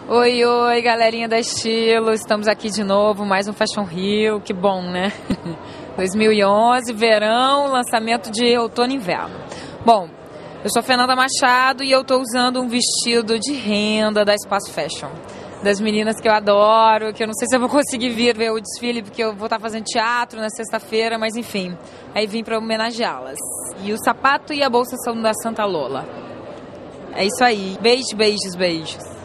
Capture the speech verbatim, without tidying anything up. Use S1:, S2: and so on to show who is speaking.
S1: Oi, oi, galerinha da Estilo, estamos aqui de novo, mais um Fashion Rio, que bom, né? dois mil e onze, verão, lançamento de outono e inverno. Bom, eu sou Fernanda Machado e eu tô usando um vestido de renda da Espaço Fashion, das meninas que eu adoro, que eu não sei se eu vou conseguir vir ver o desfile, porque eu vou estar fazendo teatro na sexta-feira, mas enfim, aí vim para homenageá-las. E o sapato e a bolsa são da Santa Lola. É isso aí, beijos, beijos, beijos.